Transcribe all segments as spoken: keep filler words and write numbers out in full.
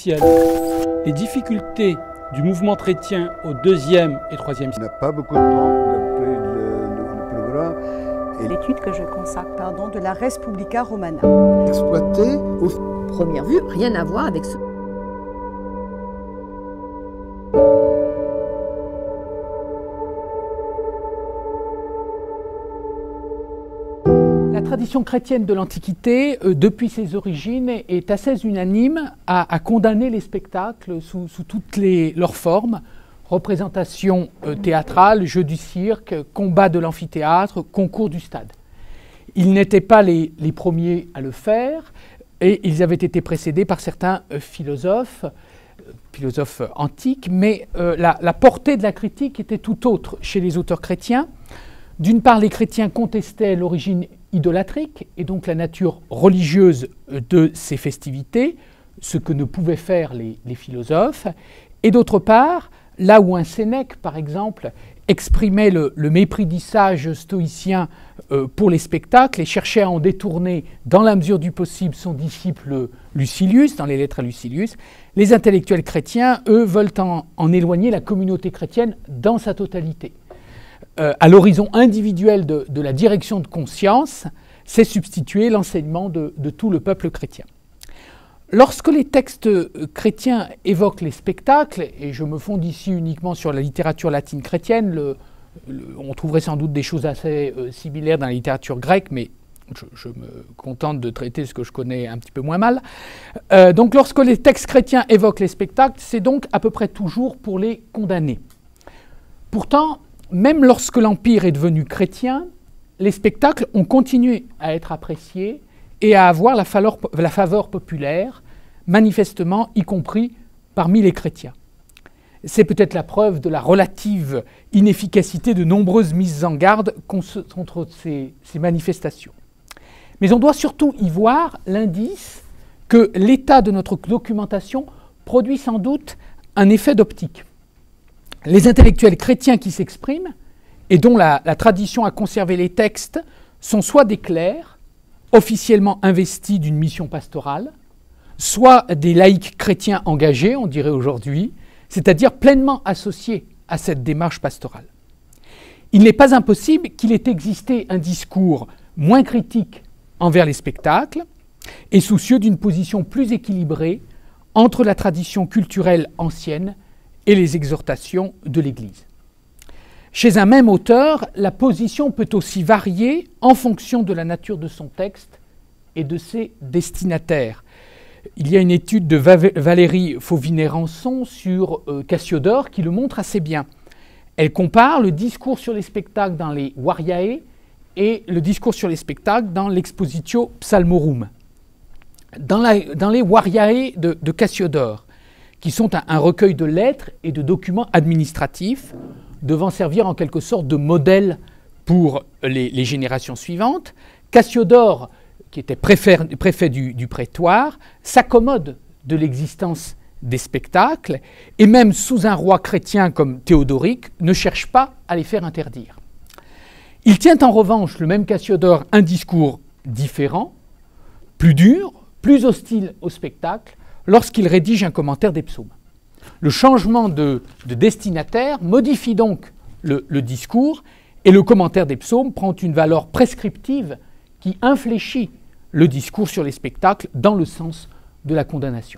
officielle. Les difficultés du mouvement chrétien au deuxième et troisième siècle. On n'a pas beaucoup de temps d'après le, le, le programme. L'étude que je consacre, pardon, de la Res Publica Romana. Exploité au... Première vue, rien à voir avec ce... La tradition chrétienne de l'Antiquité, euh, depuis ses origines, est assez unanime à, à condamner les spectacles sous, sous toutes les, leurs formes, représentations euh, théâtrales, jeux du cirque, combats de l'amphithéâtre, concours du stade. Ils n'étaient pas les, les premiers à le faire, et ils avaient été précédés par certains euh, philosophes, euh, philosophes antiques, mais euh, la, la portée de la critique était tout autre chez les auteurs chrétiens. D'une part, les chrétiens contestaient l'origine idolâtrique et donc la nature religieuse de ces festivités, ce que ne pouvaient faire les, les philosophes. Et d'autre part, là où un Sénèque, par exemple, exprimait le, le mépris du sage stoïcien euh, pour les spectacles et cherchait à en détourner, dans la mesure du possible, son disciple Lucilius, dans les lettres à Lucilius, les intellectuels chrétiens, eux, veulent en, en éloigner la communauté chrétienne dans sa totalité. Euh, à l'horizon individuel de, de la direction de conscience, c'est substituer l'enseignement de, de tout le peuple chrétien. Lorsque les textes chrétiens évoquent les spectacles, et je me fonde ici uniquement sur la littérature latine chrétienne, le, le, on trouverait sans doute des choses assez euh, similaires dans la littérature grecque, mais je, je me contente de traiter ce que je connais un petit peu moins mal. Euh, donc lorsque les textes chrétiens évoquent les spectacles, c'est donc à peu près toujours pour les condamner. Pourtant, même lorsque l'Empire est devenu chrétien, les spectacles ont continué à être appréciés et à avoir la faveur, la faveur populaire, manifestement y compris parmi les chrétiens. C'est peut-être la preuve de la relative inefficacité de nombreuses mises en garde contre ces, ces manifestations. Mais on doit surtout y voir l'indice que l'état de notre documentation produit sans doute un effet d'optique. Les intellectuels chrétiens qui s'expriment, et dont la, la tradition a conservé les textes, sont soit des clercs, officiellement investis d'une mission pastorale, soit des laïcs chrétiens engagés, on dirait aujourd'hui, c'est-à-dire pleinement associés à cette démarche pastorale. Il n'est pas impossible qu'il ait existé un discours moins critique envers les spectacles et soucieux d'une position plus équilibrée entre la tradition culturelle ancienne et les exhortations de l'Église. Chez un même auteur, la position peut aussi varier en fonction de la nature de son texte et de ses destinataires. Il y a une étude de Valérie Fauvinet-Rançon sur euh, Cassiodore qui le montre assez bien. Elle compare le discours sur les spectacles dans les Variae et le discours sur les spectacles dans l'Expositio Psalmorum. Dans, la, dans les Variae de, de Cassiodore, qui sont un, un recueil de lettres et de documents administratifs devant servir en quelque sorte de modèle pour les, les générations suivantes. Cassiodore, qui était préfet, préfet du, du prétoire, s'accommode de l'existence des spectacles et même sous un roi chrétien comme Théodoric, ne cherche pas à les faire interdire. Il tient en revanche, le même Cassiodore, un discours différent, plus dur, plus hostile au spectacle, lorsqu'il rédige un commentaire des psaumes. Le changement de, de destinataire modifie donc le, le discours et le commentaire des psaumes prend une valeur prescriptive qui infléchit le discours sur les spectacles dans le sens de la condamnation.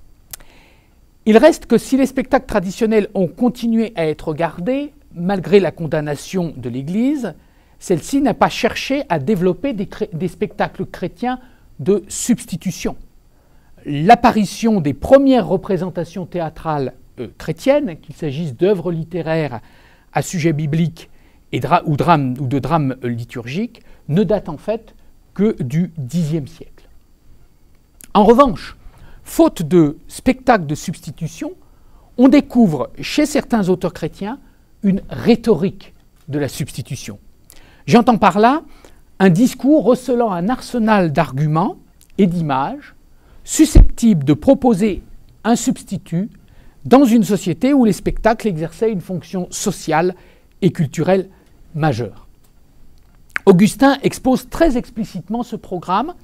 Il reste que si les spectacles traditionnels ont continué à être gardés, malgré la condamnation de l'Église, celle-ci n'a pas cherché à développer des, des spectacles chrétiens de substitution. L'apparition des premières représentations théâtrales euh, chrétiennes, qu'il s'agisse d'œuvres littéraires à sujet biblique et dra ou, drame, ou de drames euh, liturgiques, ne date en fait que du dixième siècle. En revanche, faute de spectacles de substitution, on découvre chez certains auteurs chrétiens une rhétorique de la substitution. J'entends par là un discours recelant un arsenal d'arguments et d'images susceptible de proposer un substitut dans une société où les spectacles exerçaient une fonction sociale et culturelle majeure. Augustin expose très explicitement ce programme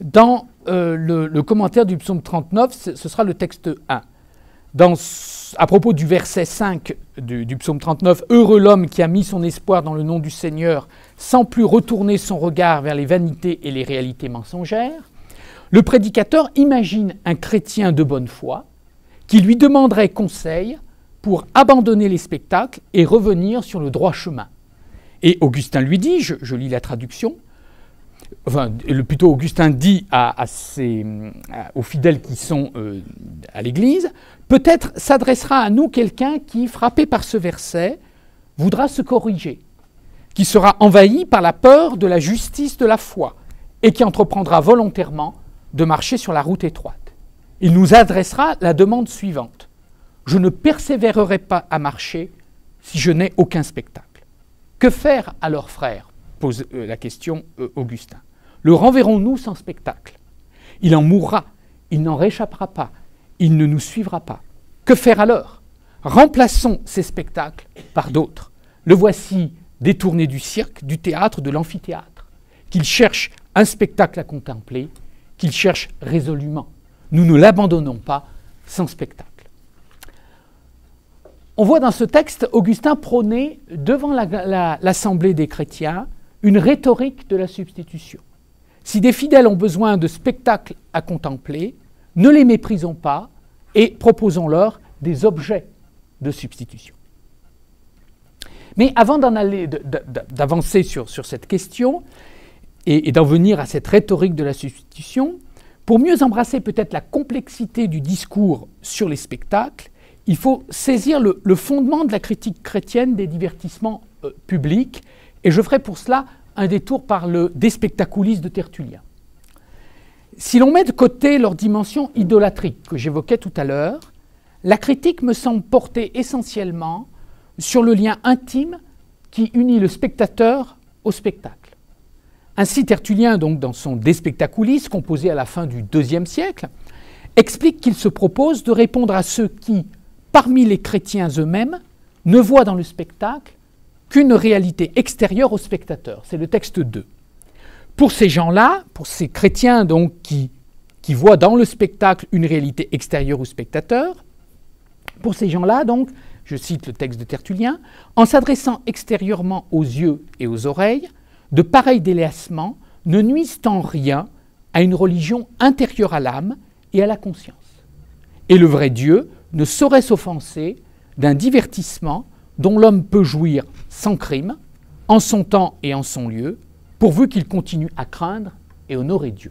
dans euh, le, le commentaire du psaume trente-neuf, ce sera le texte un. Dans, à propos du verset cinq du, du psaume trente-neuf, « Heureux l'homme qui a mis son espoir dans le nom du Seigneur, sans plus retourner son regard vers les vanités et les réalités mensongères », le prédicateur imagine un chrétien de bonne foi qui lui demanderait conseil pour abandonner les spectacles et revenir sur le droit chemin. Et Augustin lui dit, je, je lis la traduction, enfin, le, plutôt Augustin dit à, à ses, à, aux fidèles qui sont euh, à l'Église, peut-être s'adressera à nous quelqu'un qui, frappé par ce verset, voudra se corriger, qui sera envahi par la peur de la justice de la foi et qui entreprendra volontairement de marcher sur la route étroite. Il nous adressera la demande suivante. Je ne persévérerai pas à marcher si je n'ai aucun spectacle. Que faire alors, frère ? Pose euh, la question euh, Augustin. Le renverrons-nous sans spectacle ? Il en mourra, il n'en réchappera pas, il ne nous suivra pas. Que faire alors ? Remplaçons ces spectacles par d'autres. Le voici détourné du cirque, du théâtre, de l'amphithéâtre. Qu'il cherche un spectacle à contempler, qu'il cherche résolument. Nous ne l'abandonnons pas sans spectacle. On voit dans ce texte Augustin prôner devant la, la, l'assemblée des chrétiens une rhétorique de la substitution. Si des fidèles ont besoin de spectacles à contempler, ne les méprisons pas et proposons-leur des objets de substitution. Mais avant d'en aller, d'avancer sur, sur cette question et, et d'en venir à cette rhétorique de la substitution, pour mieux embrasser peut-être la complexité du discours sur les spectacles, il faut saisir le, le fondement de la critique chrétienne des divertissements euh, publics, et je ferai pour cela un détour par le De Spectaculis de Tertullien. Si l'on met de côté leur dimension idolâtrique que j'évoquais tout à l'heure, la critique me semble porter essentiellement sur le lien intime qui unit le spectateur au spectacle. Ainsi, Tertullien, donc, dans son De Spectaculis, composé à la fin du deuxième siècle, explique qu'il se propose de répondre à ceux qui, parmi les chrétiens eux-mêmes, ne voient dans le spectacle qu'une réalité extérieure au spectateur. C'est le texte deux. Pour ces gens-là, pour ces chrétiens donc, qui, qui voient dans le spectacle une réalité extérieure au spectateur, pour ces gens-là, donc, je cite le texte de Tertullien, en s'adressant extérieurement aux yeux et aux oreilles, de pareils délaissements ne nuisent en rien à une religion intérieure à l'âme et à la conscience. Et le vrai Dieu ne saurait s'offenser d'un divertissement dont l'homme peut jouir sans crime, en son temps et en son lieu, pourvu qu'il continue à craindre et honorer Dieu.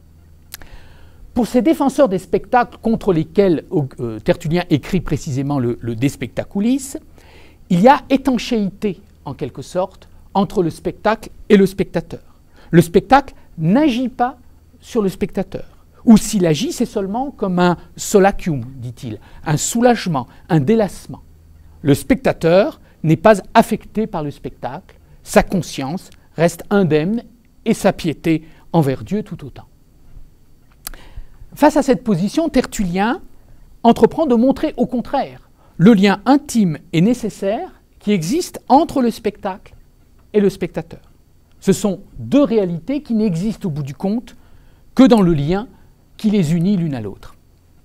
Pour ces défenseurs des spectacles contre lesquels euh, Tertullien écrit précisément le, le De Spectaculis, il y a étanchéité, en quelque sorte, entre le spectacle et le spectateur. Le spectacle n'agit pas sur le spectateur. Ou s'il agit, c'est seulement comme un solacium, dit-il, un soulagement, un délassement. Le spectateur n'est pas affecté par le spectacle, sa conscience reste indemne et sa piété envers Dieu tout autant. Face à cette position, Tertullien entreprend de montrer au contraire le lien intime et nécessaire qui existe entre le spectacle et le spectateur. Ce sont deux réalités qui n'existent au bout du compte que dans le lien qui les unit l'une à l'autre.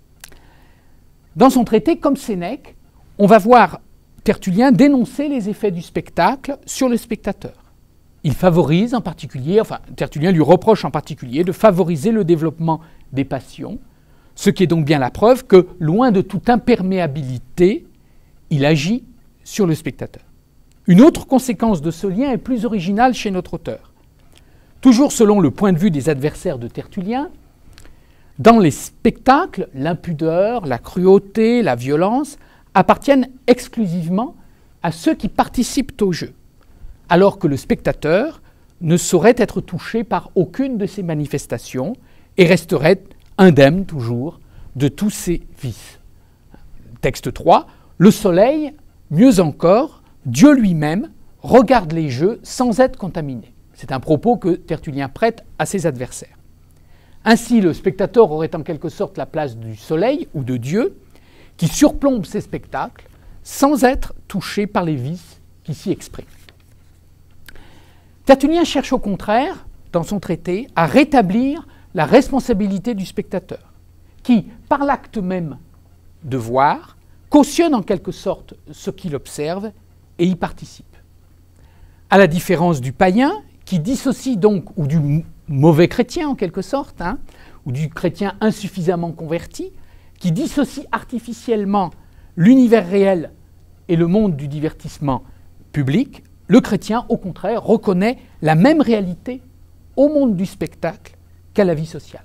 Dans son traité, comme Sénèque, on va voir Tertullien dénoncer les effets du spectacle sur le spectateur. Il favorise en particulier, enfin Tertullien lui reproche en particulier de favoriser le développement des passions, ce qui est donc bien la preuve que, loin de toute imperméabilité, il agit sur le spectateur. Une autre conséquence de ce lien est plus originale chez notre auteur. Toujours selon le point de vue des adversaires de Tertullien, dans les spectacles, l'impudeur, la cruauté, la violence appartiennent exclusivement à ceux qui participent au jeu, alors que le spectateur ne saurait être touché par aucune de ces manifestations et resterait indemne toujours de tous ces vices. Texte trois, le soleil, mieux encore, Dieu lui-même regarde les jeux sans être contaminé. C'est un propos que Tertullien prête à ses adversaires. Ainsi, le spectateur aurait en quelque sorte la place du soleil ou de Dieu, qui surplombe ces spectacles sans être touché par les vices qui s'y expriment. Tertullien cherche au contraire, dans son traité, à rétablir la responsabilité du spectateur, qui, par l'acte même de voir, cautionne en quelque sorte ce qu'il observe et y participe. À la différence du païen, qui dissocie donc, ou du mauvais chrétien en quelque sorte, hein, ou du chrétien insuffisamment converti, qui dissocie artificiellement l'univers réel et le monde du divertissement public, le chrétien, au contraire, reconnaît la même réalité au monde du spectacle qu'à la vie sociale.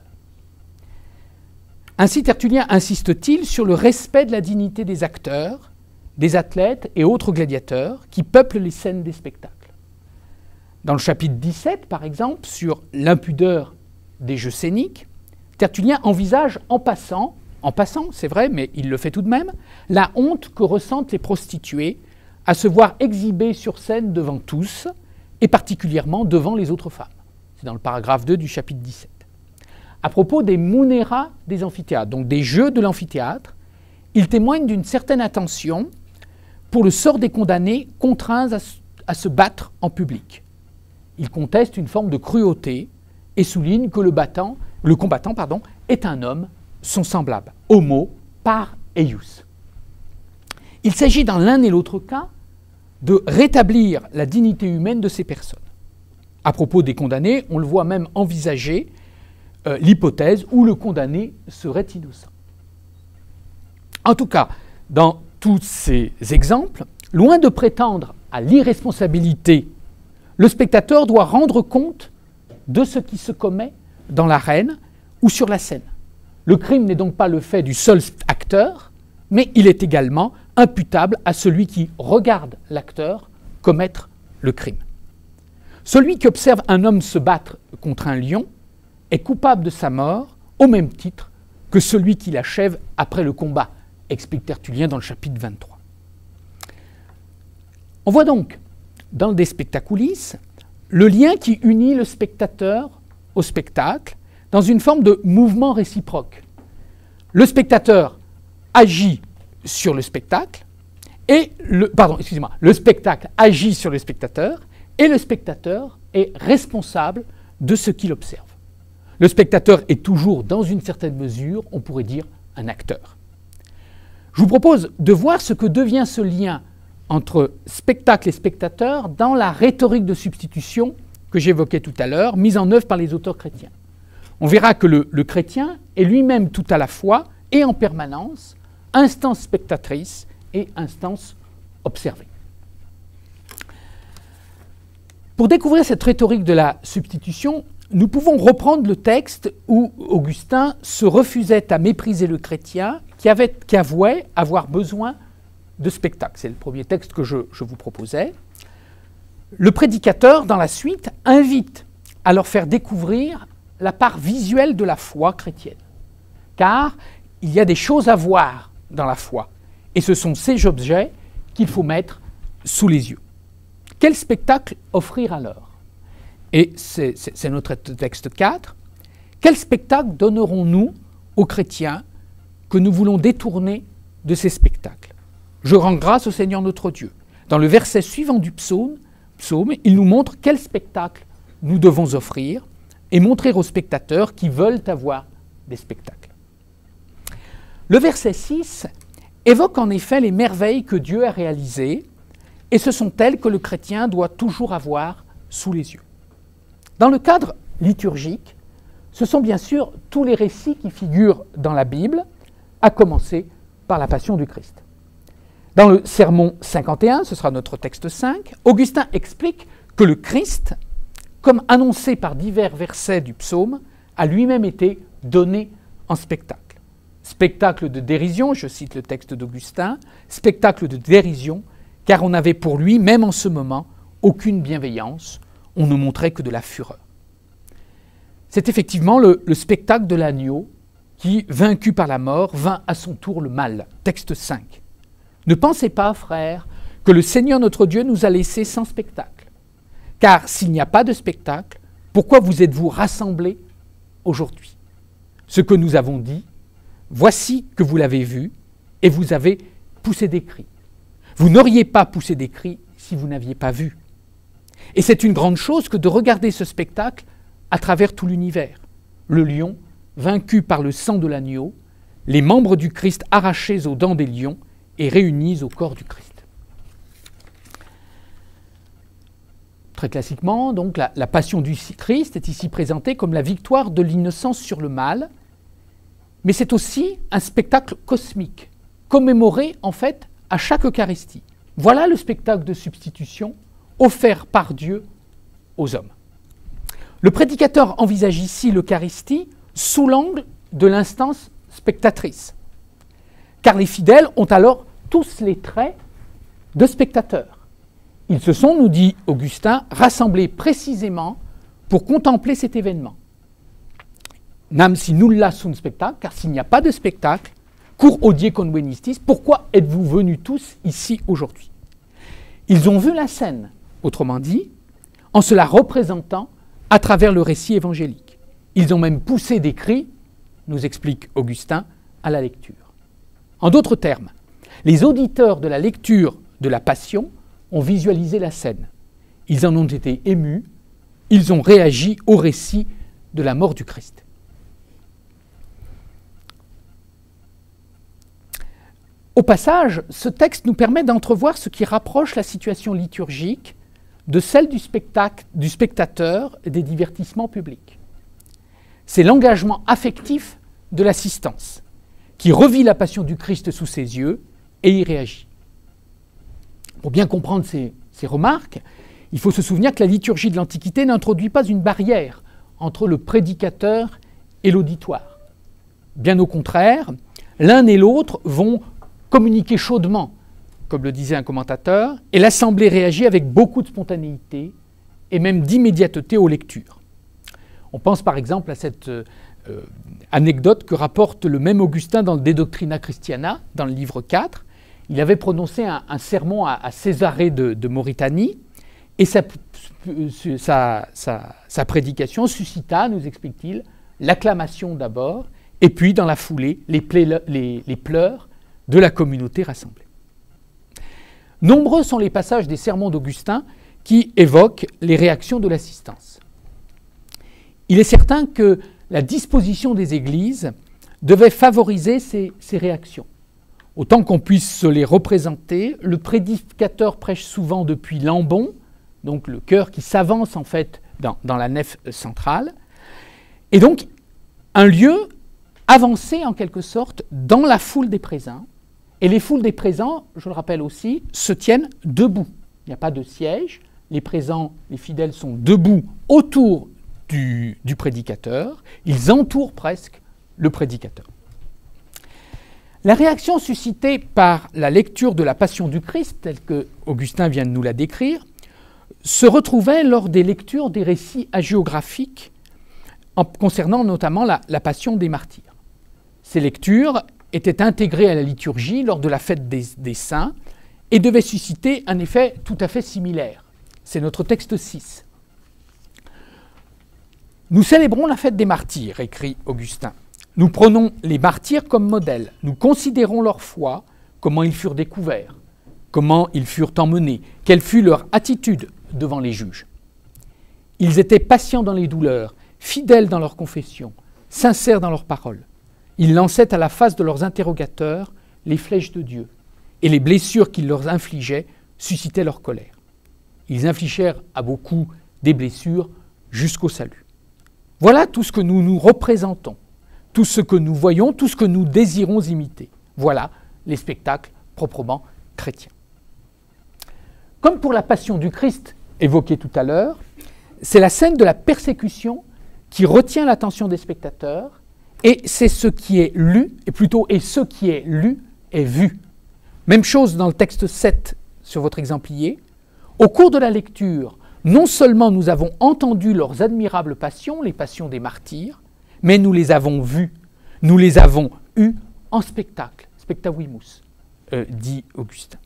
Ainsi, Tertullien insiste-t-il sur le respect de la dignité des acteurs, des athlètes et autres gladiateurs qui peuplent les scènes des spectacles. Dans le chapitre dix-sept, par exemple, sur l'impudeur des jeux scéniques, Tertullien envisage en passant, en passant, c'est vrai, mais il le fait tout de même, la honte que ressentent les prostituées à se voir exhibées sur scène devant tous, et particulièrement devant les autres femmes. C'est dans le paragraphe deux du chapitre dix-sept. À propos des munera des amphithéâtres, donc des jeux de l'amphithéâtre, il témoigne d'une certaine attention pour le sort des condamnés contraints à, à se battre en public. Il conteste une forme de cruauté et souligne que le, battant, le combattant pardon, est un homme, son semblable, homo par eius. Il s'agit dans l'un et l'autre cas de rétablir la dignité humaine de ces personnes. À propos des condamnés, on le voit même envisager euh, l'hypothèse où le condamné serait innocent. En tout cas, dans tous ces exemples, loin de prétendre à l'irresponsabilité, le spectateur doit rendre compte de ce qui se commet dans l'arène ou sur la scène. Le crime n'est donc pas le fait du seul acteur, mais il est également imputable à celui qui regarde l'acteur commettre le crime. Celui qui observe un homme se battre contre un lion est coupable de sa mort au même titre que celui qui l'achève après le combat, explique Tertullien dans le chapitre vingt-trois. On voit donc dans le De Spectaculis le lien qui unit le spectateur au spectacle dans une forme de mouvement réciproque. Le spectateur agit sur le spectacle et le pardon, excusez-moi, le spectacle agit sur le spectateur et le spectateur est responsable de ce qu'il observe. Le spectateur est toujours, dans une certaine mesure, on pourrait dire, un acteur. Je vous propose de voir ce que devient ce lien entre spectacle et spectateur dans la rhétorique de substitution que j'évoquais tout à l'heure, mise en œuvre par les auteurs chrétiens. On verra que le, le chrétien est lui-même tout à la fois et en permanence instance spectatrice et instance observée. Pour découvrir cette rhétorique de la substitution, nous pouvons reprendre le texte où Augustin se refusait à mépriser le chrétien qui, avait, qui avouait avoir besoin de spectacle. C'est le premier texte que je, je vous proposais. Le prédicateur, dans la suite, invite à leur faire découvrir la part visuelle de la foi chrétienne. Car il y a des choses à voir dans la foi. Et ce sont ces objets qu'il faut mettre sous les yeux. Quel spectacle offrir alors? Et c'est, c'est, c'est notre texte quatre. Quel spectacle donnerons-nous aux chrétiens que nous voulons détourner de ces spectacles? Je rends grâce au Seigneur notre Dieu. Dans le verset suivant du psaume, psaume, il nous montre quel spectacle nous devons offrir et montrer aux spectateurs qui veulent avoir des spectacles. Le verset six évoque en effet les merveilles que Dieu a réalisées, et ce sont elles que le chrétien doit toujours avoir sous les yeux. Dans le cadre liturgique, ce sont bien sûr tous les récits qui figurent dans la Bible, à commencer par la Passion du Christ. Dans le Sermon cinquante et un, ce sera notre texte cinq, Augustin explique que le Christ, comme annoncé par divers versets du psaume, a lui-même été donné en spectacle. Spectacle de dérision, je cite le texte d'Augustin, spectacle de dérision, car on n'avait pour lui, même en ce moment, aucune bienveillance, on ne montrait que de la fureur. C'est effectivement le, le spectacle de l'agneau qui, vaincu par la mort, vainc à son tour le mal. Texte cinq. Ne pensez pas, frères, que le Seigneur notre Dieu nous a laissés sans spectacle. Car s'il n'y a pas de spectacle, pourquoi vous êtes-vous rassemblés aujourd'hui? Ce que nous avons dit, voici que vous l'avez vu, et vous avez poussé des cris. Vous n'auriez pas poussé des cris si vous n'aviez pas vu. Et c'est une grande chose que de regarder ce spectacle à travers tout l'univers. le lion, vaincu par le sang de l'agneau, les membres du Christ arrachés aux dents des lions et réunis au corps du Christ. Très classiquement, donc, la, la passion du Christ est ici présentée comme la victoire de l'innocence sur le mal, mais c'est aussi un spectacle cosmique, commémoré en fait à chaque Eucharistie. Voilà le spectacle de substitution offert par Dieu aux hommes. Le prédicateur envisage ici l'Eucharistie sous l'angle de l'instance spectatrice, car les fidèles ont alors tous les traits de spectateurs. Ils se sont, nous dit Augustin, rassemblés précisément pour contempler cet événement. Nam si nulla sunt spectacle, car s'il n'y a pas de spectacle, cur hodie convenistis, pourquoi êtes-vous venus tous ici aujourd'hui? Ils ont vu la scène, autrement dit, en se la représentant à travers le récit évangélique. Ils ont même poussé des cris, nous explique Augustin, à la lecture. En d'autres termes, les auditeurs de la lecture de la Passion ont visualisé la scène. Ils en ont été émus, ils ont réagi au récit de la mort du Christ. Au passage, ce texte nous permet d'entrevoir ce qui rapproche la situation liturgique de celle du, spectacle, du spectateur des divertissements publics. C'est l'engagement affectif de l'assistance qui revit la passion du Christ sous ses yeux et y réagit. Pour bien comprendre ces, ces remarques, il faut se souvenir que la liturgie de l'Antiquité n'introduit pas une barrière entre le prédicateur et l'auditoire. Bien au contraire, l'un et l'autre vont communiquer chaudement, comme le disait un commentateur, et l'Assemblée réagit avec beaucoup de spontanéité et même d'immédiateté aux lectures. On pense par exemple à cette euh, anecdote que rapporte le même Augustin dans le De Doctrina Christiana, dans le livre quatre. Il avait prononcé un, un sermon à, à Césarée de, de Mauritanie, et sa, sa, sa, sa prédication suscita, nous explique-t-il, l'acclamation d'abord, et puis dans la foulée, les, pla- les, les pleurs de la communauté rassemblée. Nombreux sont les passages des sermons d'Augustin qui évoquent les réactions de l'assistance. Il est certain que la disposition des églises devait favoriser ces, ces réactions. Autant qu'on puisse se les représenter, le prédicateur prêche souvent depuis l'ambon, donc le chœur qui s'avance en fait dans, dans la nef centrale, et donc un lieu avancé en quelque sorte dans la foule des présents. Et les foules des présents, je le rappelle aussi, se tiennent debout. Il n'y a pas de siège. Les présents, les fidèles sont debout autour du, du prédicateur. Ils entourent presque le prédicateur. La réaction suscitée par la lecture de la Passion du Christ, telle que Augustin vient de nous la décrire, se retrouvait lors des lectures des récits hagiographiques en, concernant notamment la, la Passion des martyrs. Ces lectures étaient intégrées à la liturgie lors de la fête des, des saints et devaient susciter un effet tout à fait similaire. C'est notre texte six. « Nous célébrons la fête des martyrs », écrit Augustin. « Nous prenons les martyrs comme modèle. Nous considérons leur foi, comment ils furent découverts, comment ils furent emmenés, quelle fut leur attitude devant les juges. Ils étaient patients dans les douleurs, fidèles dans leur confession, sincères dans leurs paroles. Ils lançaient à la face de leurs interrogateurs les flèches de Dieu, et les blessures qu'ils leur infligeaient suscitaient leur colère. Ils infligèrent à beaucoup des blessures jusqu'au salut. Voilà tout ce que nous nous représentons, tout ce que nous voyons, tout ce que nous désirons imiter. Voilà les spectacles proprement chrétiens. Comme pour la Passion du Christ évoquée tout à l'heure, c'est la scène de la persécution qui retient l'attention des spectateurs, et c'est ce qui est lu, et plutôt et ce qui est lu est vu. Même chose dans le texte sept sur votre exemplier. Au cours de la lecture, non seulement nous avons entendu leurs admirables passions, les passions des martyrs, mais nous les avons vues, nous les avons eues en spectacle, spectavimus, euh, dit Augustin.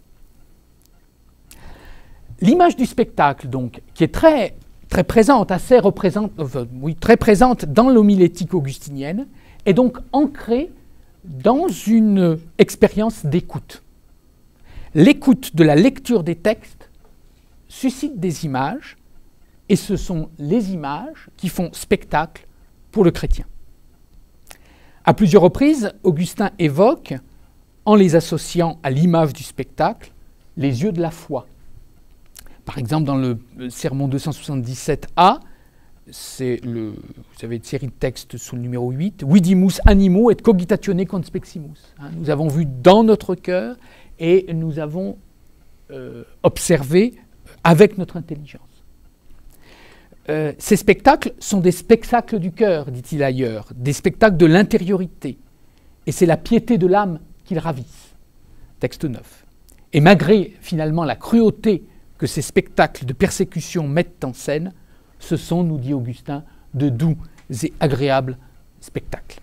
L'image du spectacle, donc, qui est très, très présente, assez représente, euh, oui, très présente dans l'homilétique augustinienne, est donc ancrée dans une expérience d'écoute. L'écoute de la lecture des textes suscite des images, et ce sont les images qui font spectacle pour le chrétien. À plusieurs reprises, Augustin évoque, en les associant à l'image du spectacle, les yeux de la foi. Par exemple, dans le sermon deux cent soixante-dix-sept A, c'est le, vous avez une série de textes sous le numéro huit, Vidimus animo et cogitatione conspeximus. Hein, nous avons vu dans notre cœur et nous avons euh, observé avec notre intelligence. Euh, ces spectacles sont des spectacles du cœur, dit-il ailleurs, des spectacles de l'intériorité. Et c'est la piété de l'âme qu'ils ravissent. Texte neuf. Et malgré finalement la cruauté que ces spectacles de persécution mettent en scène, ce sont, nous dit Augustin, de doux et agréables spectacles.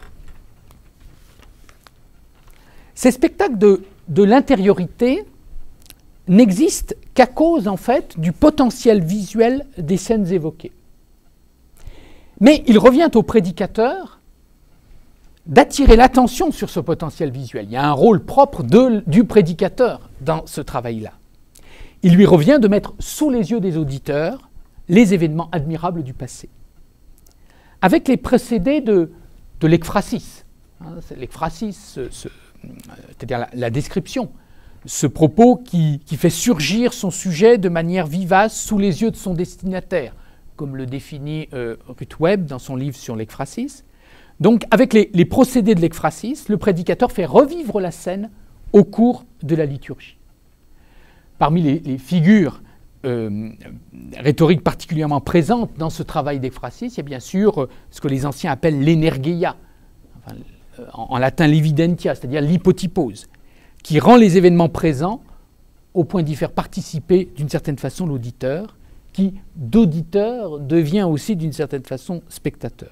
Ces spectacles de, de l'intériorité n'existent qu'à cause, en fait, du potentiel visuel des scènes évoquées. Mais il revient au prédicateur d'attirer l'attention sur ce potentiel visuel. Il y a un rôle propre de, du prédicateur dans ce travail-là. Il lui revient de mettre sous les yeux des auditeurs les événements admirables du passé. Avec les procédés de, de l'ekphrasis, hein, l'ekphrasis, c'est-à-dire la, la description, ce propos qui, qui fait surgir son sujet de manière vivace sous les yeux de son destinataire, comme le définit euh, Ruth Webb dans son livre sur l'ekphrasis. Donc, avec les, les procédés de l'ekphrasis, le prédicateur fait revivre la scène au cours de la liturgie. Parmi les, les figures euh, rhétoriques particulièrement présentes dans ce travail d'ekphrasis, il y a bien sûr euh, ce que les anciens appellent l'energeia, enfin, euh, en, en latin l'evidentia, c'est-à-dire l'hypotypose, qui rend les événements présents au point d'y faire participer d'une certaine façon l'auditeur, qui, d'auditeur, devient aussi d'une certaine façon spectateur.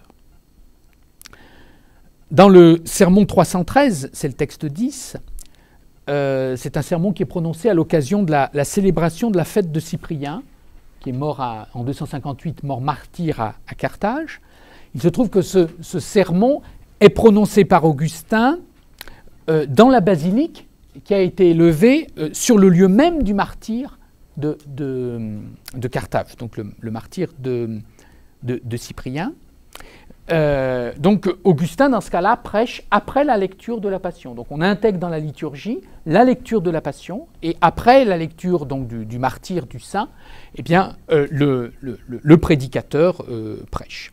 Dans le sermon trois cent treize, c'est le texte dix, euh, c'est un sermon qui est prononcé à l'occasion de la, la célébration de la fête de Cyprien, qui est mort à, en deux cent cinquante-huit, mort martyr à, à Carthage. Il se trouve que ce, ce sermon est prononcé par Augustin euh, dans la basilique qui a été élevée euh, sur le lieu même du martyr de, de, de Carthage, donc le, le martyr de, de, de Cyprien. Euh, donc Augustin, dans ce cas-là, prêche après la lecture de la Passion. Donc on intègre dans la liturgie la lecture de la Passion, et après la lecture donc, du, du martyr du saint, eh bien, euh, le, le, le prédicateur euh, prêche.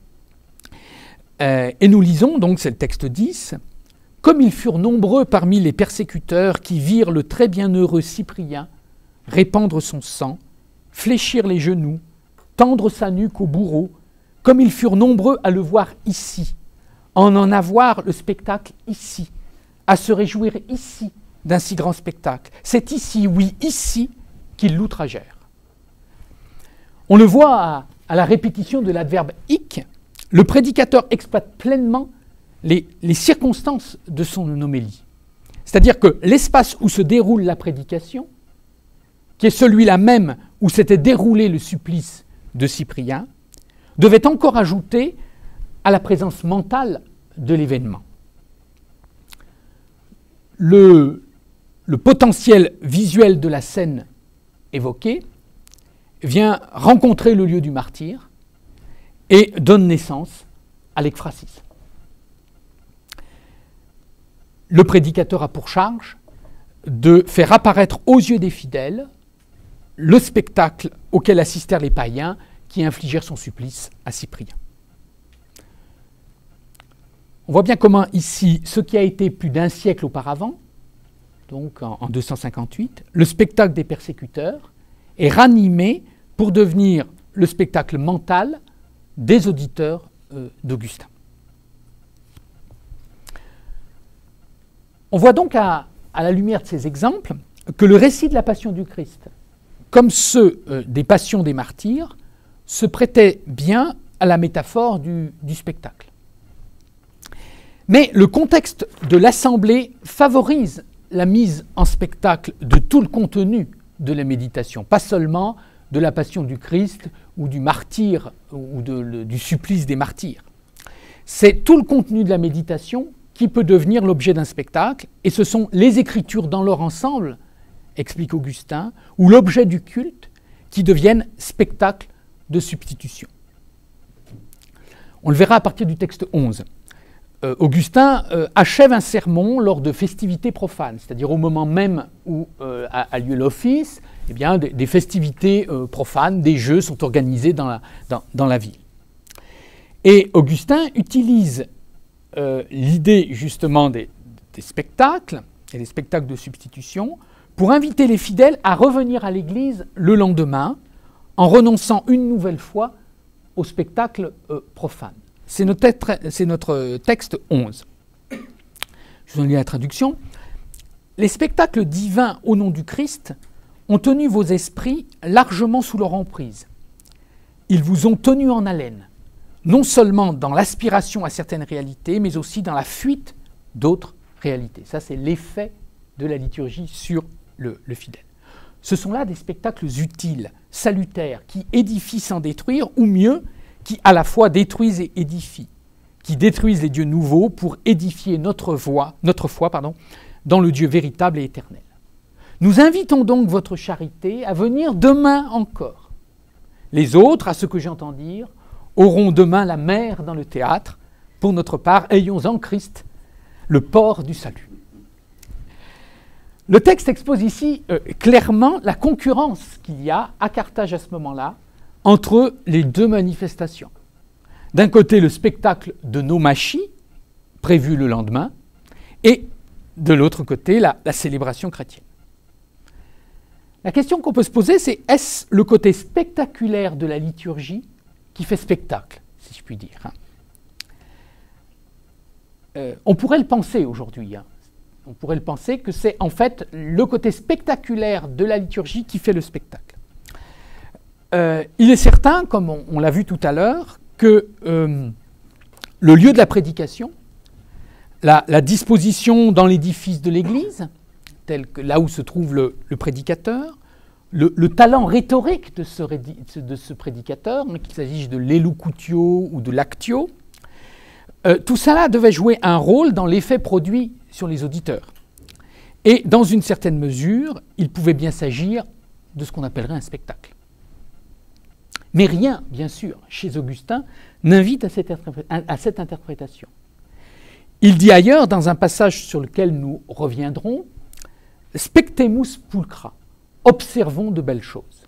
Euh, et nous lisons, donc c'est le texte dix, « Comme ils furent nombreux parmi les persécuteurs qui virent le très bienheureux Cyprien répandre son sang, fléchir les genoux, tendre sa nuque au bourreau, comme ils furent nombreux à le voir ici, en en avoir le spectacle ici, à se réjouir ici d'un si grand spectacle. C'est ici, oui, ici, qu'ils l'outragèrent. » On le voit à, à la répétition de l'adverbe « hic », le prédicateur exploite pleinement les, les circonstances de son homélie. C'est-à-dire que l'espace où se déroule la prédication, qui est celui-là même où s'était déroulé le supplice de Cyprien, devait encore ajouter à la présence mentale de l'événement. Le, le potentiel visuel de la scène évoquée vient rencontrer le lieu du martyr et donne naissance à l'ekphrasis. Le prédicateur a pour charge de faire apparaître aux yeux des fidèles le spectacle auquel assistèrent les païens qui infligèrent son supplice à Cyprien. On voit bien comment ici, ce qui a été plus d'un siècle auparavant, donc en, en deux cent cinquante-huit, le spectacle des persécuteurs est ranimé pour devenir le spectacle mental des auditeurs euh, d'Augustin. On voit donc à, à la lumière de ces exemples que le récit de la Passion du Christ, comme ceux euh, des passions des martyrs, se prêtait bien à la métaphore du, du spectacle. Mais le contexte de l'assemblée favorise la mise en spectacle de tout le contenu de la méditation, pas seulement de la Passion du Christ ou du martyr ou de, le, du supplice des martyrs. C'est tout le contenu de la méditation qui peut devenir l'objet d'un spectacle, et ce sont les Écritures dans leur ensemble, explique Augustin, ou l'objet du culte qui deviennent spectacle de substitution. On le verra à partir du texte onze. Euh, Augustin euh, achève un sermon lors de festivités profanes, c'est-à-dire au moment même où euh, a, a lieu l'office, eh bien, des, des festivités euh, profanes, des jeux sont organisés dans la, dans, dans la ville. Et Augustin utilise euh, l'idée justement des, des spectacles, et des spectacles de substitution, pour inviter les fidèles à revenir à l'église le lendemain, en renonçant une nouvelle fois au spectacle euh, profane. C'est notre, c'est notre texte onze. Je vous en lis la traduction. « Les spectacles divins au nom du Christ ont tenu vos esprits largement sous leur emprise. Ils vous ont tenu en haleine, non seulement dans l'aspiration à certaines réalités, mais aussi dans la fuite d'autres réalités. » Ça, c'est l'effet de la liturgie sur le, le fidèle. Ce sont là des spectacles utiles, salutaires, qui édifient sans détruire, ou mieux, qui à la fois détruisent et édifient, qui détruisent les dieux nouveaux pour édifier notre, voix, notre foi pardon, dans le Dieu véritable et éternel. Nous invitons donc votre charité à venir demain encore. Les autres, à ce que j'entends dire, auront demain la mer dans le théâtre. Pour notre part, ayons en Christ le port du salut. Le texte expose ici euh, clairement la concurrence qu'il y a à Carthage à ce moment-là entre les deux manifestations. D'un côté, le spectacle de naumachie, prévu le lendemain, et de l'autre côté, la, la célébration chrétienne. La question qu'on peut se poser, c'est est-ce le côté spectaculaire de la liturgie qui fait spectacle, si je puis dire, hein. euh, On pourrait le penser aujourd'hui, hein. On pourrait le penser que c'est en fait le côté spectaculaire de la liturgie qui fait le spectacle. Euh, il est certain, comme on, on l'a vu tout à l'heure, que euh, le lieu de la prédication, la, la disposition dans l'édifice de l'Église, tel que là où se trouve le, le prédicateur, le, le talent rhétorique de ce, de ce prédicateur, hein, qu'il s'agisse de l'élocution ou de l'actio, euh, tout cela devait jouer un rôle dans l'effet produit sur les auditeurs. Et dans une certaine mesure, il pouvait bien s'agir de ce qu'on appellerait un spectacle. Mais rien, bien sûr, chez Augustin, n'invite à cette, à cette interprétation. Il dit ailleurs, dans un passage sur lequel nous reviendrons, « Spectemus pulcra », observons de belles choses.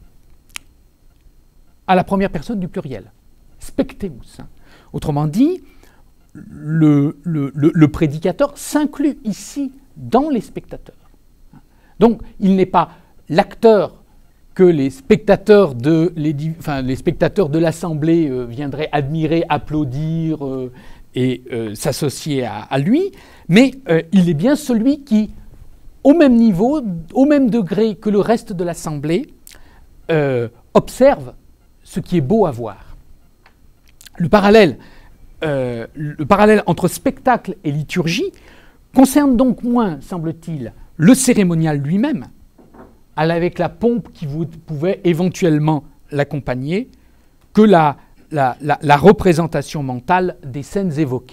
À la première personne du pluriel, « spectemus ». Hein. Autrement dit, le, le, le, le prédicateur s'inclut ici dans les spectateurs. Donc, il n'est pas l'acteur que les spectateurs de, enfin, les spectateurs de l'Assemblée euh, viendraient admirer, applaudir euh, et euh, s'associer à, à lui, mais euh, il est bien celui qui, au même niveau, au même degré que le reste de l'Assemblée, euh, observe ce qui est beau à voir. Le parallèle, euh, le parallèle entre spectacle et liturgie concerne donc moins, semble-t-il, le cérémonial lui-même, avec la pompe qui vous pouvait éventuellement l'accompagner, que la, la, la, la représentation mentale des scènes évoquées.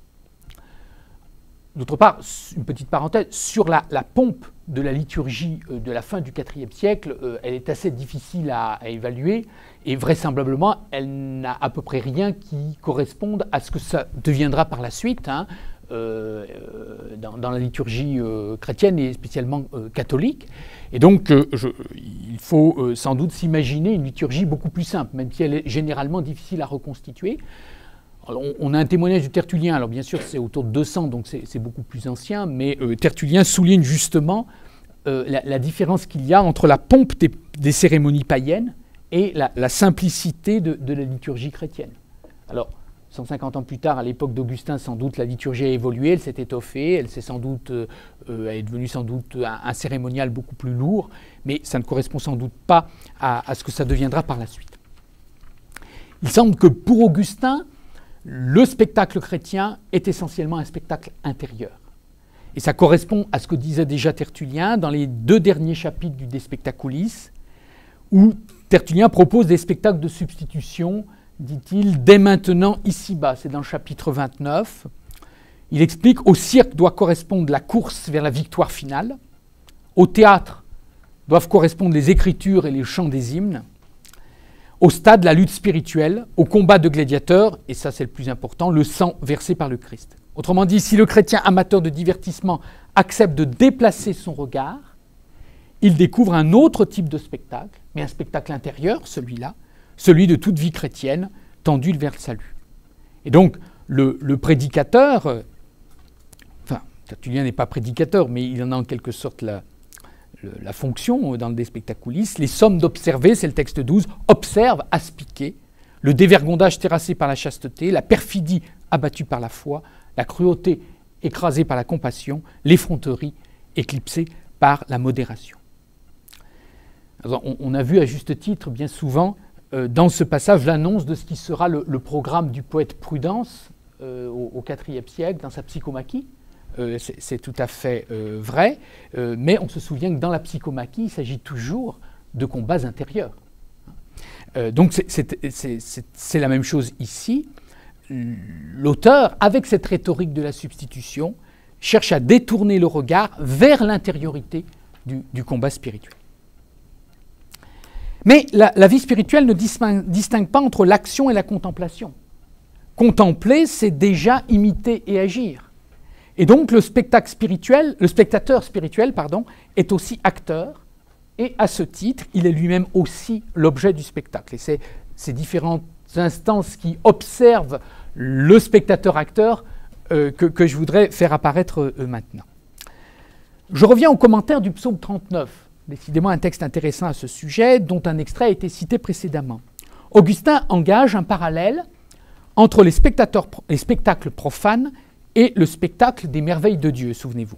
D'autre part, une petite parenthèse, sur la, la pompe de la liturgie euh, de la fin du quatrième siècle, euh, elle est assez difficile à, à évaluer, et vraisemblablement, elle n'a à peu près rien qui corresponde à ce que ça deviendra par la suite, hein, euh, dans, dans la liturgie euh, chrétienne et spécialement euh, catholique. Et donc, euh, je, il faut euh, sans doute s'imaginer une liturgie beaucoup plus simple, même si elle est généralement difficile à reconstituer. Alors, on, on a un témoignage de Tertullien, alors bien sûr c'est autour de deux cents, donc c'est beaucoup plus ancien, mais euh, Tertullien souligne justement euh, la, la différence qu'il y a entre la pompe des, des cérémonies païennes et la, la simplicité de, de la liturgie chrétienne. Alors, cent cinquante ans plus tard, à l'époque d'Augustin, sans doute la liturgie a évolué, elle s'est étoffée, elle s'est sans doute, euh, elle est devenue sans doute un, un cérémonial beaucoup plus lourd, mais ça ne correspond sans doute pas à, à ce que ça deviendra par la suite. Il semble que pour Augustin, le spectacle chrétien est essentiellement un spectacle intérieur. Et ça correspond à ce que disait déjà Tertullien dans les deux derniers chapitres du De Spectaculis, où Tertullien propose des spectacles de substitution, dit-il, dès maintenant ici-bas. C'est dans le chapitre vingt-neuf. Il explique au cirque doit correspondre la course vers la victoire finale, au théâtre doivent correspondre les écritures et les chants des hymnes, au stade de la lutte spirituelle, au combat de gladiateurs, et ça c'est le plus important, le sang versé par le Christ. Autrement dit, si le chrétien amateur de divertissement accepte de déplacer son regard, il découvre un autre type de spectacle, mais un spectacle intérieur, celui-là, celui de toute vie chrétienne, tendue vers le salut. Et donc, le, le prédicateur, euh, enfin, Tertullien n'est pas prédicateur, mais il en a en quelque sorte la, le, la fonction dans le De Spectaculis. Les sommes d'observer, c'est le texte douze, observe, aspiquer, le dévergondage terrassé par la chasteté, la perfidie abattue par la foi, la cruauté écrasée par la compassion, l'effronterie éclipsée par la modération. Alors, on, on a vu à juste titre, bien souvent, euh, dans ce passage, l'annonce de ce qui sera le, le programme du poète Prudence euh, au, au quatrième siècle, dans sa Psychomachie. Euh, c'est tout à fait euh, vrai, euh, mais on se souvient que dans la Psychomachie, il s'agit toujours de combats intérieurs. Euh, donc c'est la même chose ici. L'auteur, avec cette rhétorique de la substitution, cherche à détourner le regard vers l'intériorité du, du combat spirituel. Mais la, la vie spirituelle ne distingue, distingue pas entre l'action et la contemplation. Contempler, c'est déjà imiter et agir. Et donc le spectacle spirituel, le spectateur spirituel, pardon, est aussi acteur, et à ce titre, il est lui-même aussi l'objet du spectacle. Et c'est ces différentes instances qui observent le spectateur-acteur euh, que, que je voudrais faire apparaître euh, maintenant. Je reviens au commentaire du psaume trente-neuf, décidément un texte intéressant à ce sujet, dont un extrait a été cité précédemment. Augustin engage un parallèle entre les, spectateurs, les spectacles profanes et le spectacle des merveilles de Dieu, souvenez-vous.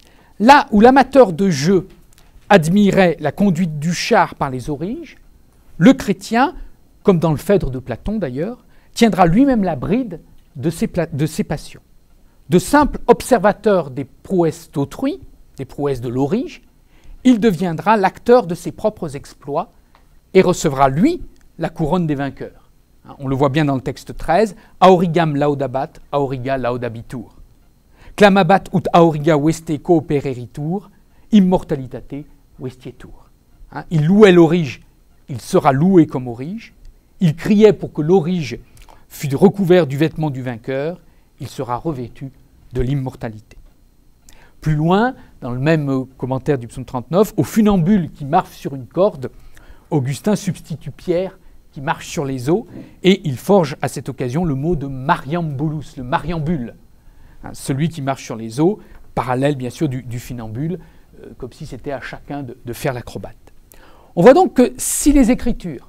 Là où l'amateur de jeu admirait la conduite du char par les auriges, le chrétien, comme dans le Phèdre de Platon d'ailleurs, tiendra lui-même la bride de ses, de ses passions. De simple observateur des prouesses d'autrui, des prouesses de l'aurige, il deviendra l'acteur de ses propres exploits et recevra, lui, la couronne des vainqueurs. On le voit bien dans le texte treize, « Aurigam laudabat, auriga laudabitur. Clamabat ut auriga veste coopereritur, immortalitate vestietur. » Hein, il louait l'aurige, il sera loué comme aurige. Il criait pour que l'aurige fût recouvert du vêtement du vainqueur, il sera revêtu de l'immortalité. Plus loin, dans le même commentaire du psaume trente-neuf, au funambule qui marche sur une corde, Augustin substitue Pierre qui marche sur les eaux, et il forge à cette occasion le mot de mariambulus, le mariambule, hein, celui qui marche sur les eaux, parallèle bien sûr du, du funambule, euh, comme si c'était à chacun de, de faire l'acrobate. On voit donc que si les Écritures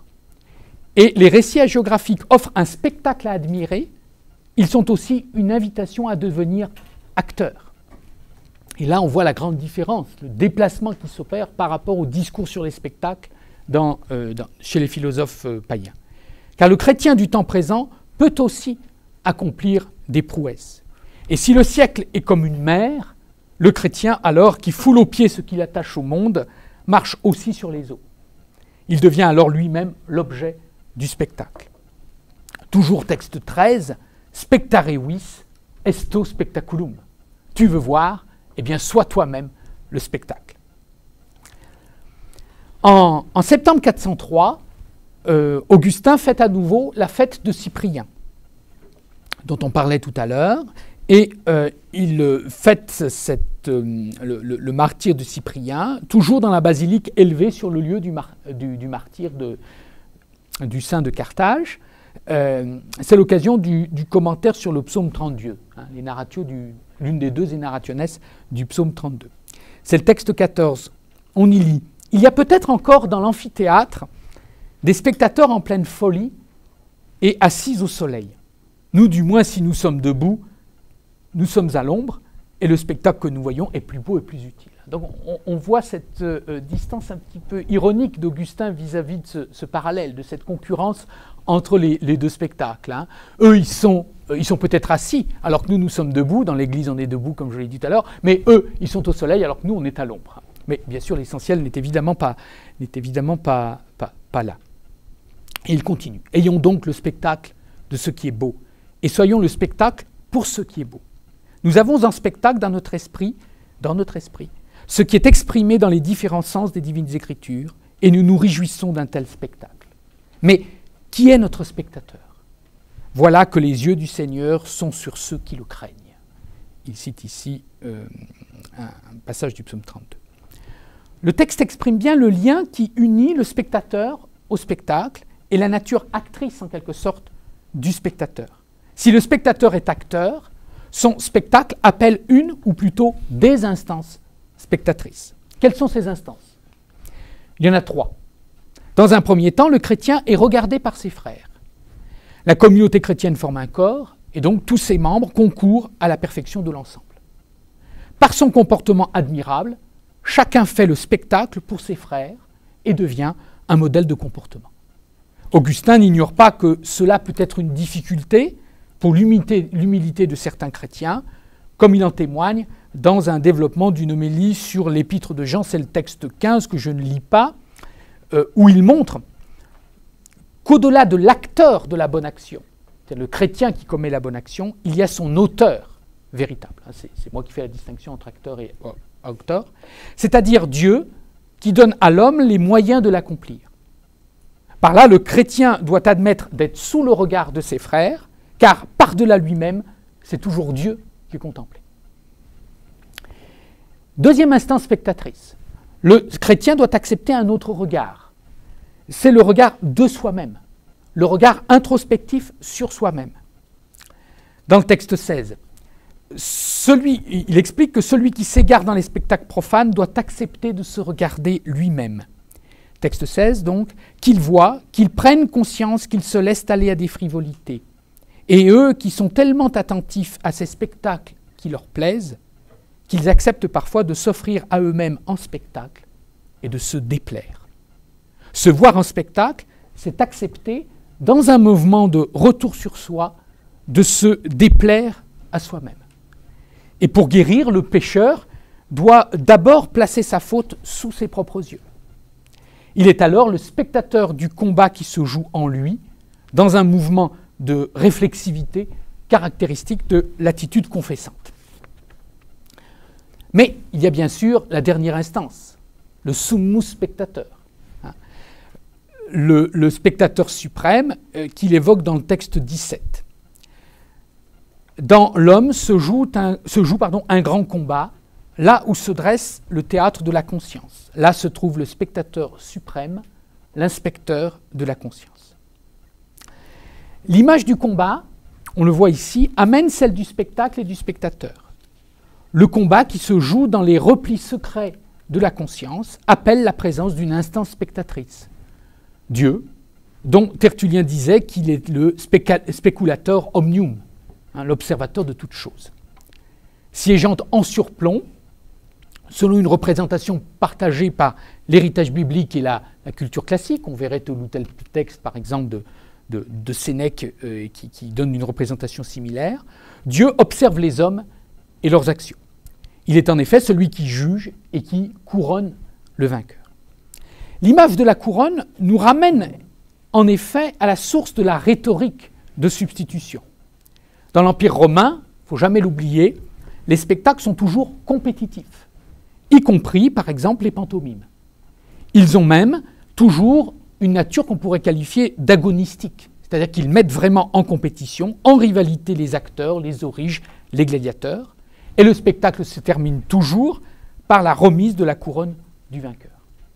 et les récits hagiographiques offrent un spectacle à admirer, ils sont aussi une invitation à devenir acteur. Et là, on voit la grande différence, le déplacement qui s'opère par rapport au discours sur les spectacles dans, euh, dans, chez les philosophes euh, païens. Car le chrétien du temps présent peut aussi accomplir des prouesses. Et si le siècle est comme une mer, le chrétien, alors, qui foule aux pieds ce qui l'attache au monde, marche aussi sur les eaux. Il devient alors lui-même l'objet du spectacle. Toujours texte treize, spectare vis, esto spectaculum. Tu veux voir, eh bien, sois toi-même le spectacle. En, en septembre quatre cent trois, euh, Augustin fête à nouveau la fête de Cyprien, dont on parlait tout à l'heure, et euh, il fête cette, euh, le, le, le martyre de Cyprien, toujours dans la basilique élevée sur le lieu du, mar, du, du martyre de, du saint de Carthage. Euh, C'est l'occasion du, du commentaire sur le psaume trente-deux, hein, les narratio du, l'une des deux narrationes du psaume trente-deux. C'est le texte quatorze. On y lit « Il y a peut-être encore dans l'amphithéâtre des spectateurs en pleine folie et assis au soleil. Nous, du moins, si nous sommes debout, nous sommes à l'ombre et le spectacle que nous voyons est plus beau et plus utile. » Donc on, on voit cette euh, distance un petit peu ironique d'Augustin vis-à-vis de ce, ce parallèle, de cette concurrence entre les, les deux spectacles. Hein. Eux, ils sont, euh, ils sont peut-être assis, alors que nous, nous sommes debout. Dans l'église, on est debout, comme je l'ai dit tout à l'heure. Mais eux, ils sont au soleil, alors que nous, on est à l'ombre. Mais bien sûr, l'essentiel n'est évidemment, pas, n'est évidemment pas, pas, pas là. Et il continue. Ayons donc le spectacle de ce qui est beau, et soyons le spectacle pour ce qui est beau. Nous avons un spectacle dans notre esprit, dans notre esprit, ce qui est exprimé dans les différents sens des divines écritures, et nous nous réjouissons d'un tel spectacle. Mais Qui est notre spectateur? Voilà que les yeux du Seigneur sont sur ceux qui le craignent. Il cite ici euh, un, un passage du psaume trente-deux. Le texte exprime bien le lien qui unit le spectateur au spectacle et la nature actrice, en quelque sorte, du spectateur. Si le spectateur est acteur, son spectacle appelle une, ou plutôt des instances spectatrices. Quelles sont ces instances? Il y en a trois. Dans un premier temps, le chrétien est regardé par ses frères. La communauté chrétienne forme un corps, et donc tous ses membres concourent à la perfection de l'ensemble. Par son comportement admirable, chacun fait le spectacle pour ses frères et devient un modèle de comportement. Augustin n'ignore pas que cela peut être une difficulté pour l'humilité de certains chrétiens, comme il en témoigne dans un développement d'une homélie sur l'épître de Jean, c'est le texte quinze que je ne lis pas, euh, où il montre qu'au-delà de l'acteur de la bonne action, c'est le chrétien qui commet la bonne action, il y a son auteur véritable. C'est, c'est moi qui fais la distinction entre acteur et auteur, c'est-à-dire Dieu qui donne à l'homme les moyens de l'accomplir. Par là, le chrétien doit admettre d'être sous le regard de ses frères, car par-delà lui-même, c'est toujours Dieu qui est contemplé. Deuxième instance spectatrice, le chrétien doit accepter un autre regard. C'est le regard de soi-même, le regard introspectif sur soi-même. Dans le texte seize, celui, il explique que celui qui s'égare dans les spectacles profanes doit accepter de se regarder lui-même. Texte seize, donc, qu'ils voient, qu'ils prennent conscience qu'ils se laissent aller à des frivolités. Et eux qui sont tellement attentifs à ces spectacles qui leur plaisent, qu'ils acceptent parfois de s'offrir à eux-mêmes en spectacle et de se déplaire. Se voir en spectacle, c'est accepter, dans un mouvement de retour sur soi, de se déplaire à soi-même. Et pour guérir, le pécheur doit d'abord placer sa faute sous ses propres yeux. Il est alors le spectateur du combat qui se joue en lui, dans un mouvement de réflexivité caractéristique de l'attitude confessante. Mais il y a bien sûr la dernière instance, le summus spectateur. Le, le spectateur suprême euh, qu'il évoque dans le texte dix-sept. Dans l'homme se joue, un, se joue pardon, un grand combat, là où se dresse le théâtre de la conscience. Là se trouve le spectateur suprême, l'inspecteur de la conscience. L'image du combat, on le voit ici, amène celle du spectacle et du spectateur. Le combat qui se joue dans les replis secrets de la conscience appelle la présence d'une instance spectatrice. Dieu, dont Tertullien disait qu'il est le speculator omnium, hein, l'observateur de toutes choses. Siégeant en surplomb, selon une représentation partagée par l'héritage biblique et la, la culture classique, on verrait tel ou tel texte, par exemple, de, de, de Sénèque euh, qui, qui donne une représentation similaire, Dieu observe les hommes et leurs actions. Il est en effet celui qui juge et qui couronne le vainqueur. L'image de la couronne nous ramène en effet à la source de la rhétorique de substitution. Dans l'Empire romain, il ne faut jamais l'oublier, les spectacles sont toujours compétitifs, y compris par exemple les pantomimes. Ils ont même toujours une nature qu'on pourrait qualifier d'agonistique, c'est-à-dire qu'ils mettent vraiment en compétition, en rivalité les acteurs, les auriges, les gladiateurs, et le spectacle se termine toujours par la remise de la couronne du vainqueur.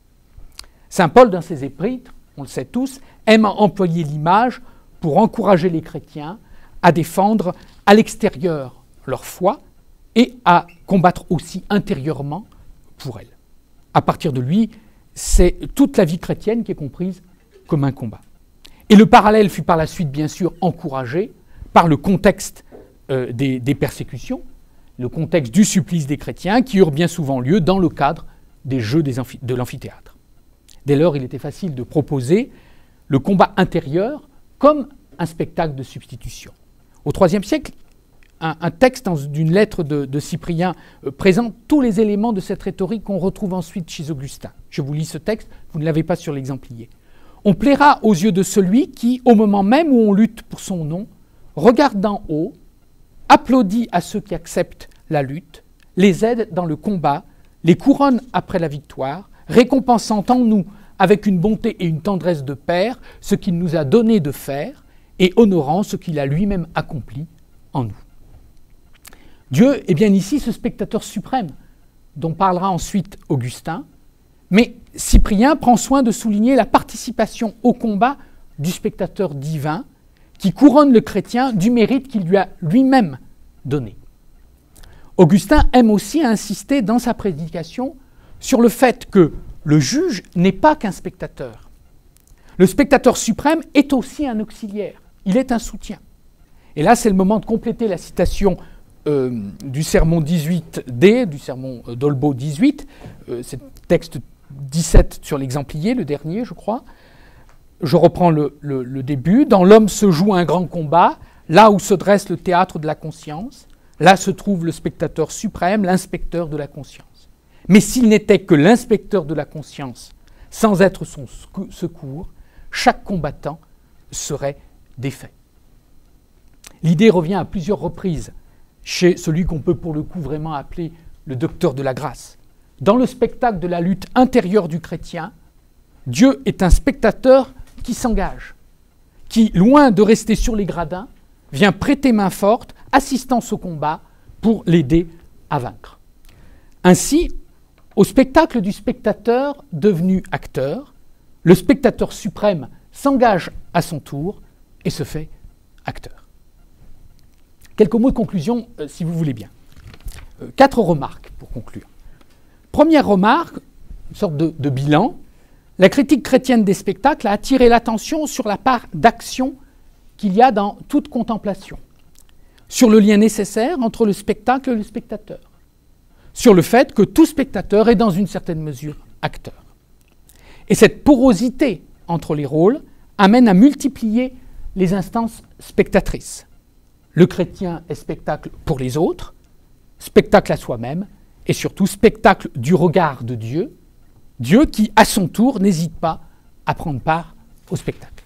Saint Paul, dans ses épîtres, on le sait tous, aime employer l'image pour encourager les chrétiens à défendre à l'extérieur leur foi et à combattre aussi intérieurement pour elle. À partir de lui, c'est toute la vie chrétienne qui est comprise comme un combat. Et le parallèle fut par la suite, bien sûr, encouragé par le contexte euh, des, des persécutions, le contexte du supplice des chrétiens qui eurent bien souvent lieu dans le cadre des jeux des amphi- de l'amphithéâtre. Dès lors, il était facile de proposer le combat intérieur comme un spectacle de substitution. Au troisième siècle, un, un texte dans, d'une lettre de, de Cyprien euh, présente tous les éléments de cette rhétorique qu'on retrouve ensuite chez Augustin. Je vous lis ce texte, vous ne l'avez pas sur l'exemplier. « On plaira aux yeux de celui qui, au moment même où on lutte pour son nom, regarde d'en haut, applaudit à ceux qui acceptent la lutte, les aide dans le combat, les couronne après la victoire, récompensant en nous avec une bonté et une tendresse de Père, ce qu'il nous a donné de faire, et honorant ce qu'il a lui-même accompli en nous. Dieu est bien ici ce spectateur suprême, dont parlera ensuite Augustin, mais Cyprien prend soin de souligner la participation au combat du spectateur divin, qui couronne le chrétien du mérite qu'il lui a lui-même donné. Augustin aime aussi insister dans sa prédication sur le fait que le juge n'est pas qu'un spectateur. Le spectateur suprême est aussi un auxiliaire, il est un soutien. Et là, c'est le moment de compléter la citation euh, du sermon dix-huit D, du sermon d'Olbo dix-huit, euh, c'est le texte dix-sept sur l'exemplier, le dernier, je crois. Je reprends le, le, le début. Dans l'homme se joue un grand combat, là où se dresse le théâtre de la conscience, là se trouve le spectateur suprême, l'inspecteur de la conscience. Mais s'il n'était que l'inspecteur de la conscience, sans être son secours, chaque combattant serait défait. L'idée revient à plusieurs reprises chez celui qu'on peut pour le coup vraiment appeler le docteur de la grâce. Dans le spectacle de la lutte intérieure du chrétien, Dieu est un spectateur qui s'engage, qui, loin de rester sur les gradins, vient prêter main forte, assistance au combat, pour l'aider à vaincre. Ainsi, au spectacle du spectateur devenu acteur, le spectateur suprême s'engage à son tour et se fait acteur. Quelques mots de conclusion, euh, si vous voulez bien. Euh, quatre remarques pour conclure. Première remarque, une sorte de, de bilan. La critique chrétienne des spectacles a attiré l'attention sur la part d'action qu'il y a dans toute contemplation, sur le lien nécessaire entre le spectacle et le spectateur, sur le fait que tout spectateur est dans une certaine mesure acteur. Et cette porosité entre les rôles amène à multiplier les instances spectatrices. Le chrétien est spectacle pour les autres, spectacle à soi-même, et surtout spectacle du regard de Dieu, Dieu qui, à son tour, n'hésite pas à prendre part au spectacle.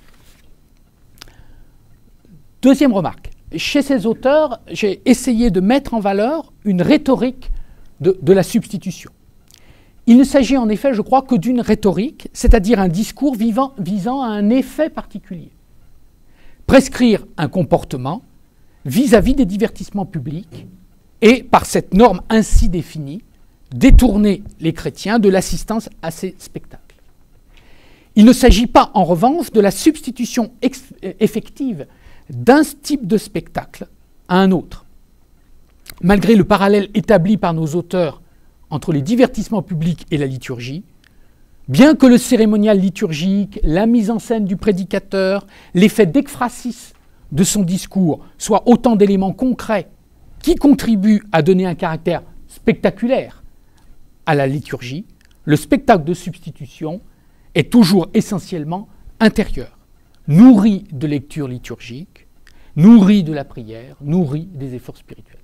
Deuxième remarque. Chez ces auteurs, j'ai essayé de mettre en valeur une rhétorique de, de la substitution. Il ne s'agit en effet, je crois, que d'une rhétorique, c'est-à-dire un discours vivant, visant à un effet particulier. Prescrire un comportement vis-à-vis des divertissements publics et, par cette norme ainsi définie, détourner les chrétiens de l'assistance à ces spectacles. Il ne s'agit pas, en revanche, de la substitution effective d'un type de spectacle à un autre. Malgré le parallèle établi par nos auteurs entre les divertissements publics et la liturgie, bien que le cérémonial liturgique, la mise en scène du prédicateur, l'effet d'ekphrasis de son discours soient autant d'éléments concrets qui contribuent à donner un caractère spectaculaire à la liturgie, le spectacle de substitution est toujours essentiellement intérieur, nourri de lectures liturgiques, nourri de la prière, nourri des efforts spirituels.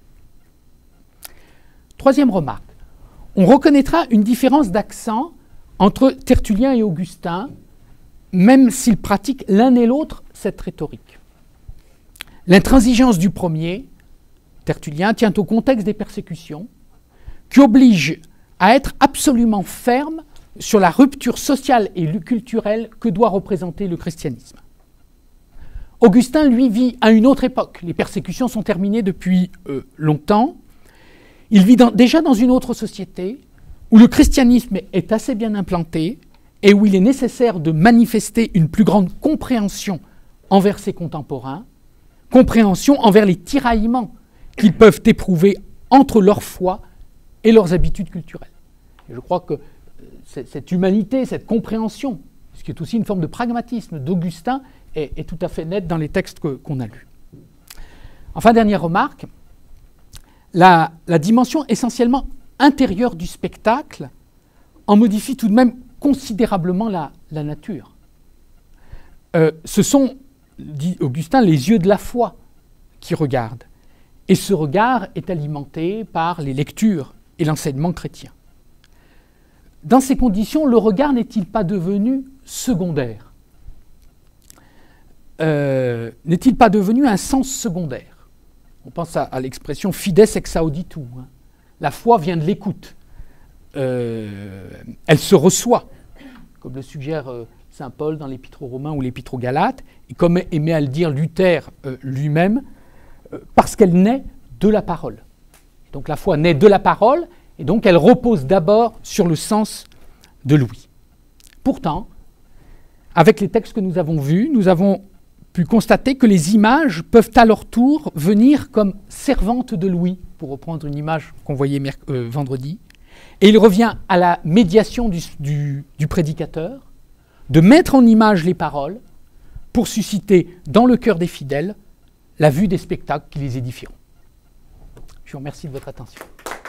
Troisième remarque, on reconnaîtra une différence d'accent entre Tertullien et Augustin, même s'ils pratiquent l'un et l'autre cette rhétorique. L'intransigeance du premier, Tertullien, tient au contexte des persécutions, qui oblige à être absolument ferme sur la rupture sociale et culturelle que doit représenter le christianisme. Augustin, lui, vit à une autre époque. Les persécutions sont terminées depuis euh, longtemps. Il vit dans, déjà dans une autre société où le christianisme est assez bien implanté et où il est nécessaire de manifester une plus grande compréhension envers ses contemporains, compréhension envers les tiraillements qu'ils peuvent éprouver entre leur foi et leurs habitudes culturelles. Et je crois que cette humanité, cette compréhension, ce qui est aussi une forme de pragmatisme d'Augustin, est, est tout à fait nette dans les textes que, qu'on a lus. Enfin, dernière remarque, la, la dimension essentiellement intérieure du spectacle en modifie tout de même considérablement la, la nature. Euh, ce sont, dit Augustin, les yeux de la foi qui regardent. Et ce regard est alimenté par les lectures et l'enseignement chrétien. Dans ces conditions, le regard n'est-il pas devenu secondaire ? euh, N'est-il pas devenu un sens secondaire ? On pense à, à l'expression « fides ex auditu ». Hein. La foi vient de l'écoute. Euh, elle se reçoit. comme le suggère euh, saint Paul dans l'Épître aux Romains ou l'Épître aux Galates, et comme aimait à le dire Luther euh, lui-même, euh, parce qu'elle naît de la parole. Donc la foi naît de la parole, et donc elle repose d'abord sur le sens de l'ouïe. Pourtant, avec les textes que nous avons vus, nous avons pu constater que les images peuvent à leur tour venir comme servantes de l'ouïe, pour reprendre une image qu'on voyait euh, vendredi. Et il revient à la médiation du, du, du prédicateur de mettre en image les paroles pour susciter dans le cœur des fidèles la vue des spectacles qui les édifieront. Je vous remercie de votre attention.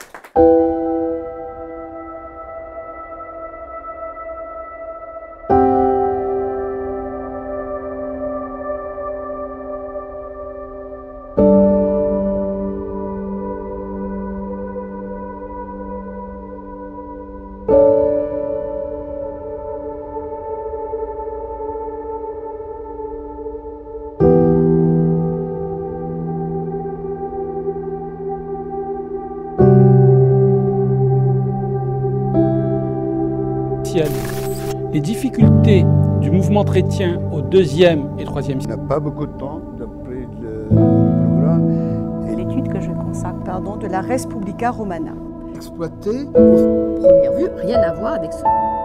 Les difficultés du mouvement chrétien au deuxième et troisième siècle. On n'a pas beaucoup de temps d'après le, le programme. Et L'étude que je consacre, pardon, de la Res Publica Romana. exploiter Première vue, rien à voir avec ce...